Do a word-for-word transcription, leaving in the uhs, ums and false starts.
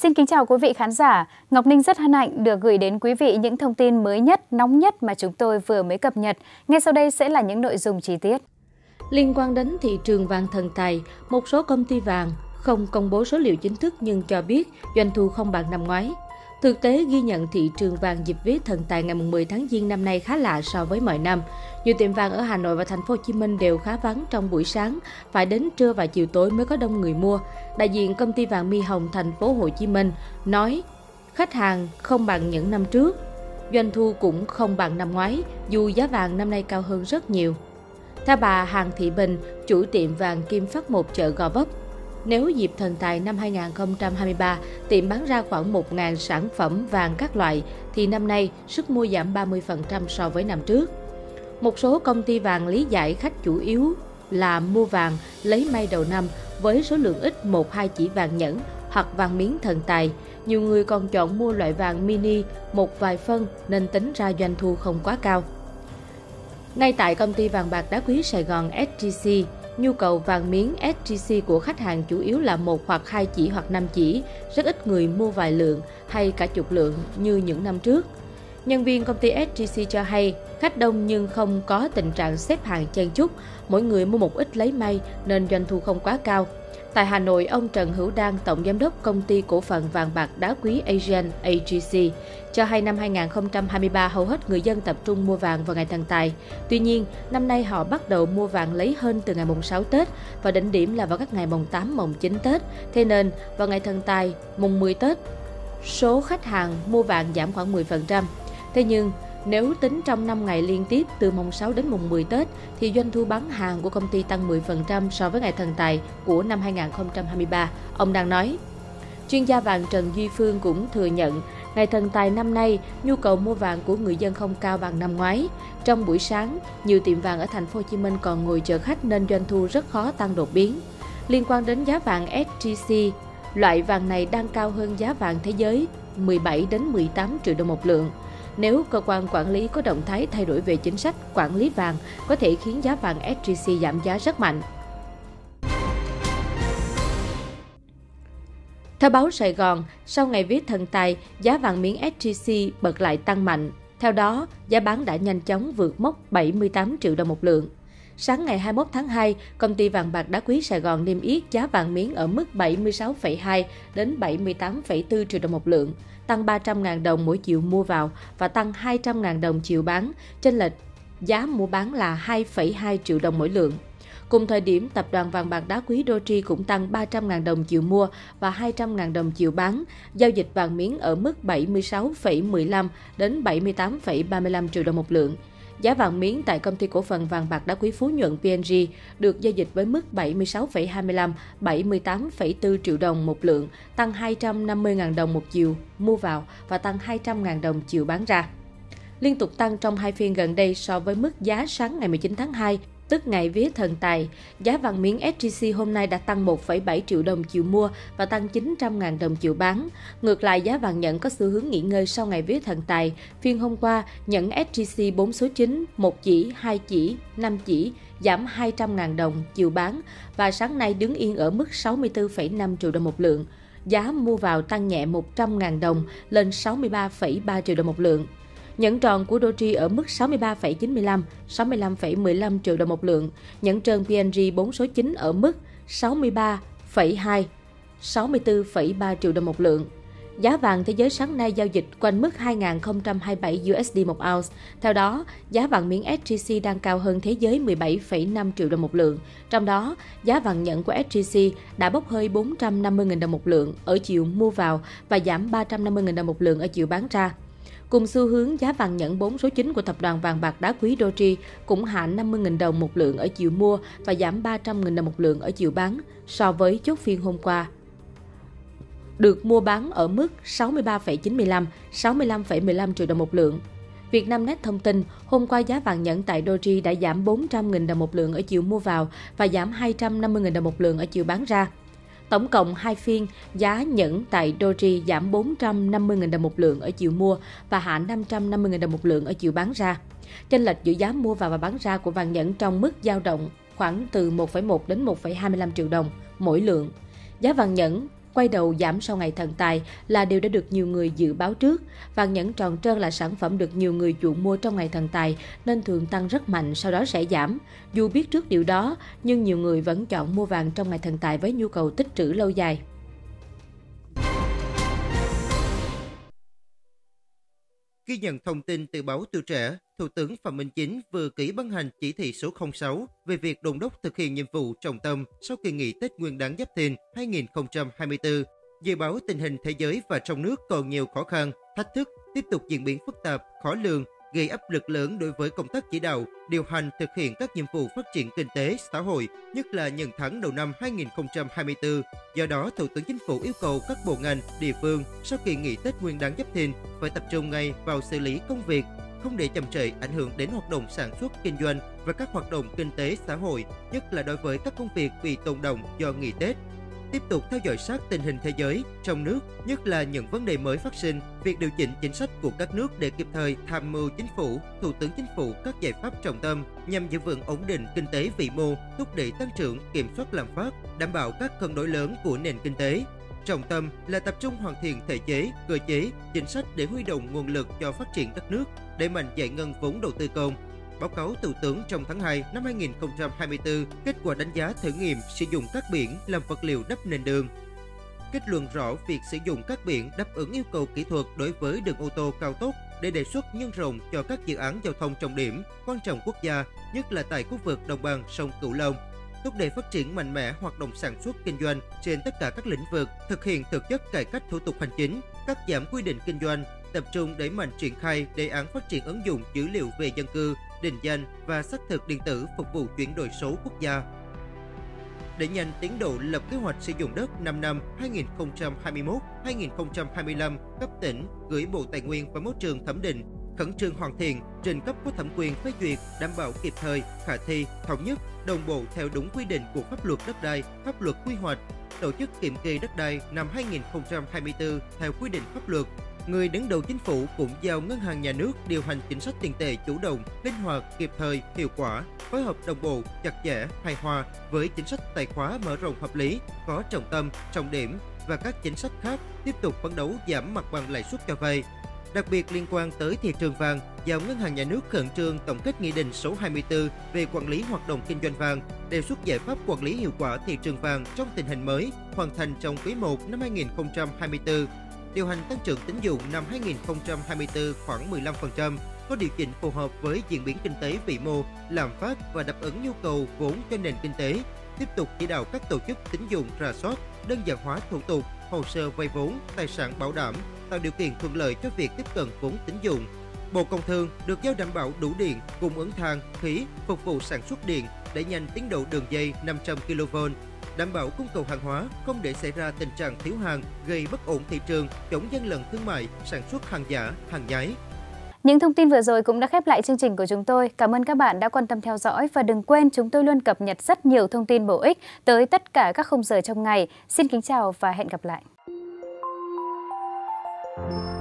Xin kính chào quý vị khán giả. Ngọc Ninh rất hân hạnh được gửi đến quý vị những thông tin mới nhất, nóng nhất mà chúng tôi vừa mới cập nhật. Ngay sau đây sẽ là những nội dung chi tiết. Liên quan đến thị trường vàng thần tài, một số công ty vàng không công bố số liệu chính thức nhưng cho biết doanh thu không bằng năm ngoái. Thực tế ghi nhận thị trường vàng dịp vía thần tài ngày mười tháng Giêng năm nay khá lạ so với mọi năm. Nhiều tiệm vàng ở Hà Nội và thành phố Hồ Chí Minh đều khá vắng trong buổi sáng, phải đến trưa và chiều tối mới có đông người mua. Đại diện công ty vàng My Hồng thành phố Hồ Chí Minh nói khách hàng không bằng những năm trước, doanh thu cũng không bằng năm ngoái, dù giá vàng năm nay cao hơn rất nhiều. Theo bà Hàn Thị Bình, chủ tiệm vàng Kim Phát một chợ Gò Vấp, nếu dịp thần tài năm hai không hai ba, tiệm bán ra khoảng một nghìn sản phẩm vàng các loại, thì năm nay sức mua giảm ba mươi phần trăm so với năm trước. Một số công ty vàng lý giải khách chủ yếu là mua vàng lấy may đầu năm với số lượng ít một hai chỉ vàng nhẫn hoặc vàng miếng thần tài. Nhiều người còn chọn mua loại vàng mini một vài phân nên tính ra doanh thu không quá cao. Ngay tại công ty vàng bạc đá quý Sài Gòn ét gi xê, nhu cầu vàng miếng ét gi xê của khách hàng chủ yếu là một hoặc hai chỉ hoặc năm chỉ, rất ít người mua vài lượng hay cả chục lượng như những năm trước. Nhân viên công ty ét gi xê cho hay, khách đông nhưng không có tình trạng xếp hàng chen chúc, mỗi người mua một ít lấy may nên doanh thu không quá cao. Tại Hà Nội, ông Trần Hữu Đăng, tổng giám đốc công ty cổ phần vàng bạc đá quý Asian a giê xê, cho hay năm hai không hai ba hầu hết người dân tập trung mua vàng vào ngày thần tài. Tuy nhiên, năm nay họ bắt đầu mua vàng lấy hơn từ ngày mùng sáu Tết và đỉnh điểm là vào các ngày mùng tám, mùng chín Tết. Thế nên, vào ngày thần tài, mùng mười Tết, số khách hàng mua vàng giảm khoảng mười phần trăm. Thế nhưng, nếu tính trong năm ngày liên tiếp từ mùng sáu đến mùng mười Tết thì doanh thu bán hàng của công ty tăng mười phần trăm so với ngày thần tài của năm hai không hai ba, ông đang nói. Chuyên gia vàng Trần Duy Phương cũng thừa nhận, ngày thần tài năm nay, nhu cầu mua vàng của người dân không cao bằng năm ngoái. Trong buổi sáng, nhiều tiệm vàng ở thành phố Hồ Chí Minh còn ngồi chờ khách nên doanh thu rất khó tăng đột biến. Liên quan đến giá vàng ét gi xê, loại vàng này đang cao hơn giá vàng thế giới mười bảy đến mười tám triệu đồng một lượng. Nếu cơ quan quản lý có động thái thay đổi về chính sách quản lý vàng, có thể khiến giá vàng ét gi xê giảm giá rất mạnh. Theo báo Sài Gòn, sau ngày vía thần tài, giá vàng miếng ét gi xê bật lại tăng mạnh. Theo đó, giá bán đã nhanh chóng vượt mốc bảy mươi tám triệu đồng một lượng. Sáng ngày hai mươi mốt tháng hai, công ty vàng bạc đá quý Sài Gòn niêm yết giá vàng miếng ở mức bảy mươi sáu phẩy hai đến bảy mươi tám phẩy bốn triệu đồng một lượng, tăng ba trăm nghìn đồng mỗi chiều mua vào và tăng hai trăm nghìn đồng chiều bán, chênh lệch giá mua bán là hai phẩy hai triệu đồng mỗi lượng. Cùng thời điểm, tập đoàn vàng bạc đá quý Doji cũng tăng ba trăm nghìn đồng chiều mua và hai trăm nghìn đồng chiều bán, giao dịch vàng miếng ở mức bảy mươi sáu phẩy mười lăm đến bảy mươi tám phẩy ba mươi lăm triệu đồng một lượng. Giá vàng miếng tại công ty cổ phần vàng bạc đá quý Phú Nhuận pê en giê được giao dịch với mức bảy mươi sáu phẩy hai mươi lăm đến bảy mươi tám phẩy bốn triệu đồng một lượng, tăng hai trăm năm mươi nghìn đồng một chiều mua vào và tăng hai trăm nghìn đồng chiều bán ra. Liên tục tăng trong hai phiên gần đây so với mức giá sáng ngày mười chín tháng hai, tức ngày vía thần tài, giá vàng miếng ét gi xê hôm nay đã tăng một phẩy bảy triệu đồng chiều mua và tăng chín trăm nghìn đồng chiều bán. Ngược lại, giá vàng nhẫn có xu hướng nghỉ ngơi sau ngày vía thần tài. Phiên hôm qua, nhẫn ét gi xê bốn số chín, một chỉ, hai chỉ, năm chỉ giảm hai trăm nghìn đồng chiều bán và sáng nay đứng yên ở mức sáu mươi tư phẩy năm triệu đồng một lượng. Giá mua vào tăng nhẹ một trăm nghìn đồng lên sáu mươi ba phẩy ba triệu đồng một lượng. Nhẫn tròn của Doji ở mức sáu mươi ba phẩy chín mươi lăm, sáu mươi lăm phẩy mười lăm triệu đồng một lượng. Nhẫn trơn pê en giê bốn số chín ở mức sáu mươi ba phẩy hai, sáu mươi tư phẩy ba triệu đồng một lượng. Giá vàng thế giới sáng nay giao dịch quanh mức hai nghìn không trăm hai mươi bảy đô la một ounce. Theo đó, giá vàng miếng ét gi xê đang cao hơn thế giới mười bảy phẩy năm triệu đồng một lượng. Trong đó, giá vàng nhẫn của ét gi xê đã bốc hơi bốn trăm năm mươi nghìn đồng một lượng ở chiều mua vào và giảm ba trăm năm mươi nghìn đồng một lượng ở chiều bán ra. Cùng xu hướng, giá vàng nhẫn bốn số chín của tập đoàn vàng bạc đá quý Doji cũng hạ năm mươi nghìn đồng một lượng ở chiều mua và giảm ba trăm nghìn đồng một lượng ở chiều bán so với chốt phiên hôm qua. Được mua bán ở mức sáu mươi ba phẩy chín mươi lăm, sáu mươi lăm phẩy mười lăm triệu đồng một lượng. Vietnamnet thông tin, hôm qua giá vàng nhẫn tại Doji đã giảm bốn trăm nghìn đồng một lượng ở chiều mua vào và giảm hai trăm năm mươi nghìn đồng một lượng ở chiều bán ra. Tổng cộng hai phiên, giá nhẫn tại Doji giảm bốn trăm năm mươi nghìn đồng một lượng ở chiều mua và hạ năm trăm năm mươi nghìn đồng một lượng ở chiều bán ra. Chênh lệch giữa giá mua vào và bán ra của vàng nhẫn trong mức dao động khoảng từ một phẩy một đến một phẩy hai mươi lăm triệu đồng mỗi lượng. Giá vàng nhẫn quay đầu giảm sau ngày thần tài là điều đã được nhiều người dự báo trước. Vàng nhẫn tròn trơn là sản phẩm được nhiều người chuộng mua trong ngày thần tài nên thường tăng rất mạnh, sau đó sẽ giảm. Dù biết trước điều đó, nhưng nhiều người vẫn chọn mua vàng trong ngày thần tài với nhu cầu tích trữ lâu dài. Ghi nhận thông tin từ báo Tuổi Trẻ, Thủ tướng Phạm Minh Chính vừa ký ban hành chỉ thị số không sáu về việc đôn đốc thực hiện nhiệm vụ trọng tâm sau kỳ nghỉ Tết Nguyên đán Giáp Thìn hai nghìn không trăm hai mươi tư. Dự báo tình hình thế giới và trong nước còn nhiều khó khăn, thách thức, tiếp tục diễn biến phức tạp, khó lường, gây áp lực lớn đối với công tác chỉ đạo, điều hành thực hiện các nhiệm vụ phát triển kinh tế, xã hội, nhất là những tháng đầu năm hai nghìn không trăm hai mươi tư. Do đó, Thủ tướng Chính phủ yêu cầu các bộ ngành, địa phương sau kỳ nghỉ Tết Nguyên đán Giáp Thìn phải tập trung ngay vào xử lý công việc, không để chậm trễ ảnh hưởng đến hoạt động sản xuất, kinh doanh và các hoạt động kinh tế, xã hội, nhất là đối với các công việc bị tồn động do nghỉ Tết. Tiếp tục theo dõi sát tình hình thế giới, trong nước, nhất là những vấn đề mới phát sinh, việc điều chỉnh chính sách của các nước để kịp thời tham mưu Chính phủ, Thủ tướng Chính phủ các giải pháp trọng tâm nhằm giữ vững ổn định kinh tế vĩ mô, thúc đẩy tăng trưởng, kiểm soát lạm phát, đảm bảo các cân đối lớn của nền kinh tế. Trọng tâm là tập trung hoàn thiện thể chế, cơ chế, chính sách để huy động nguồn lực cho phát triển đất nước, đẩy mạnh giải ngân vốn đầu tư công. Báo cáo Thủ tướng trong tháng hai năm hai nghìn không trăm hai mươi tư, kết quả đánh giá thử nghiệm sử dụng cát biển làm vật liệu đắp nền đường. Kết luận rõ việc sử dụng cát biển đáp ứng yêu cầu kỹ thuật đối với đường ô tô cao tốc để đề xuất nhân rộng cho các dự án giao thông trọng điểm, quan trọng quốc gia, nhất là tại khu vực đồng bằng sông Cửu Long. Thúc đẩy phát triển mạnh mẽ hoạt động sản xuất kinh doanh trên tất cả các lĩnh vực, thực hiện thực chất cải cách thủ tục hành chính, cắt giảm quy định kinh doanh, tập trung đẩy mạnh triển khai đề án phát triển ứng dụng dữ liệu về dân cư, định danh và xác thực điện tử phục vụ chuyển đổi số quốc gia. Đẩy nhanh tiến độ lập kế hoạch sử dụng đất năm năm hai nghìn không trăm hai mươi mốt đến hai nghìn không trăm hai mươi lăm cấp tỉnh gửi Bộ Tài nguyên và Môi trường thẩm định, khẩn trương hoàn thiện, trình cấp có thẩm quyền phê duyệt, đảm bảo kịp thời, khả thi, thống nhất, đồng bộ theo đúng quy định của pháp luật đất đai, pháp luật quy hoạch, tổ chức kiểm kê đất đai năm hai nghìn không trăm hai mươi tư theo quy định pháp luật. Người đứng đầu Chính phủ cũng giao Ngân hàng Nhà nước điều hành chính sách tiền tệ chủ động, linh hoạt, kịp thời, hiệu quả, phối hợp đồng bộ, chặt chẽ, hài hòa với chính sách tài khóa mở rộng hợp lý, có trọng tâm, trọng điểm và các chính sách khác, tiếp tục phấn đấu giảm mặt bằng lãi suất cho vay. Đặc biệt liên quan tới thị trường vàng, giao Ngân hàng Nhà nước khẩn trương tổng kết Nghị định số hai mươi tư về quản lý hoạt động kinh doanh vàng, đề xuất giải pháp quản lý hiệu quả thị trường vàng trong tình hình mới, hoàn thành trong quý một năm hai nghìn không trăm hai mươi tư. Điều hành tăng trưởng tín dụng năm hai nghìn không trăm hai mươi tư khoảng mười lăm phần trăm, có điều chỉnh phù hợp với diễn biến kinh tế vĩ mô, lạm phát và đáp ứng nhu cầu vốn cho nền kinh tế. Tiếp tục chỉ đạo các tổ chức tín dụng rà soát, đơn giản hóa thủ tục, hồ sơ vay vốn, tài sản bảo đảm, tạo điều kiện thuận lợi cho việc tiếp cận vốn tín dụng. Bộ Công Thương được giao đảm bảo đủ điện, cung ứng than, khí, phục vụ sản xuất điện, đẩy nhanh tiến độ đường dây năm trăm ki lô vôn, đảm bảo cung cầu hàng hóa, không để xảy ra tình trạng thiếu hàng, gây bất ổn thị trường, chống gian lận thương mại, sản xuất hàng giả, hàng nhái. Những thông tin vừa rồi cũng đã khép lại chương trình của chúng tôi. Cảm ơn các bạn đã quan tâm theo dõi và đừng quên chúng tôi luôn cập nhật rất nhiều thông tin bổ ích tới tất cả các khung giờ trong ngày. Xin kính chào và hẹn gặp lại.